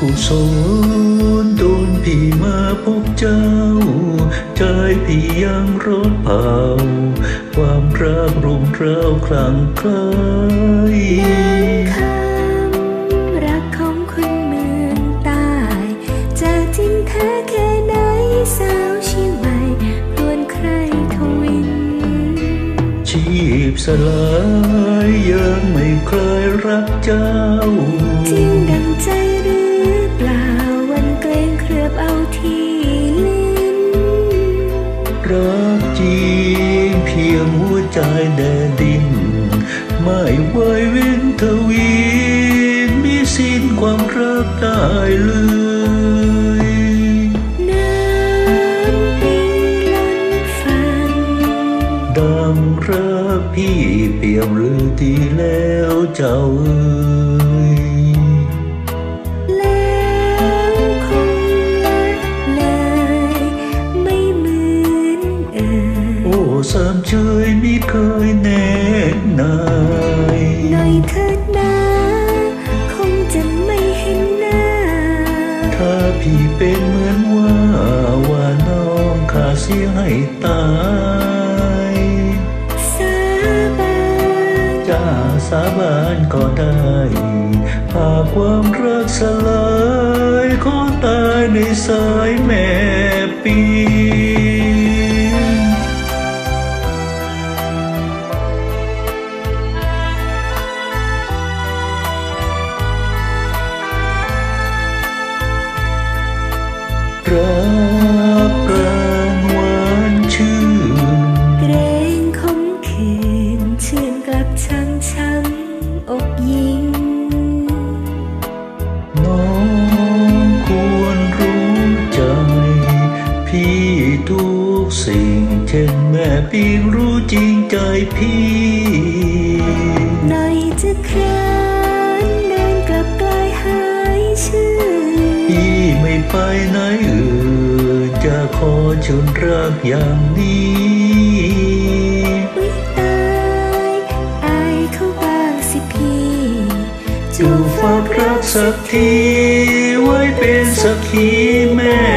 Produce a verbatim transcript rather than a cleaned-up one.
กุศลโดนพี่มาพบเจ้าใจพี่ยังร้อนเผาความรักรุมเร้าคลั่งไคล้คำรักของคนเมืองใต้จะจริงแท้แค่ไหนสาวเชียงใหม่รวนใครทวินชีพสลายยังไม่เคยรักเจ้าจริงดังใจหรือเปล่าวันเกรงเคลือบเอาที่ลิ้นรักจริงเพียงหัวใจแดนดินไม่ไหวเว้นทวีมีสิ้นความรักได้เลยน้ำปิงล้นฟังดังรักพี่เปี่ยมหรือที่แล้วเจ้าเอ๋ยแล้วคงละเลยไม่เหมือนเอ่ยโอ้สามเชยมิเคยแน่นายหน่อยเถิดนะคงจะไม่เห็นหน้าถ้าพี่เป็นเหมือนว่าว่าน้องขาเสียให้ตายสาบานจ้าสาบานก็ได้หากความรักสลายขอตายในสายแม่ปีรักกันหวานชื่นเกรงคมคืนชื่นกลับช้ำช้ำอกยิ่งน้องควรรู้ใจพี่ทุกสิ่งเช่นแม่ปีรู้จริงใจพี่หน่อยจะคร้านเดินกลับกลายหายชื่อพี่ไม่ไปไหนอื่นจะขอชนรักอย่างนี้อุ๊ยตายอายเขาบ้างสิพี่จูฝากรักสักทีไว้เป็นสักขีแม่